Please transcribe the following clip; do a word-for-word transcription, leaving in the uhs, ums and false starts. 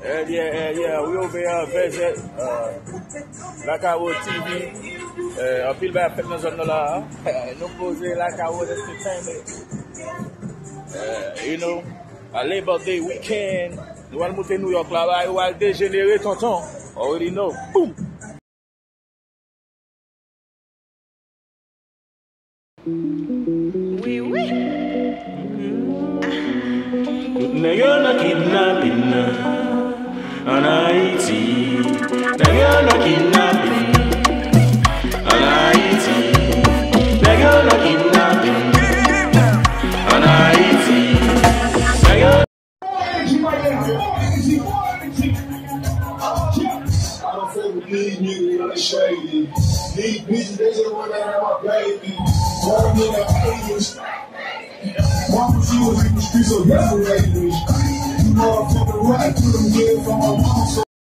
Yeah, yeah, yeah. We over here visit uh, Laborday T V. Uh, un pile bas fait dans zone là. Nous poser Laborday Entertainment. Uh, you know, a Labor Day weekend. Nous allons monter New York là-bas. Nous allons dégénérer tonton. Already know. Boom. Oui, oui. Nigga no kidnapping on Haiti. Nigga no kidnapping on Haiti. Nigga no kidnapping on Haiti. Nigga. I don't fuck with these niggas, they shady. These bitches, they just want to have my baby. Born in the eighties. Mama, she was in the streets of Laborday. You know I'm fucking right through them years on my mama.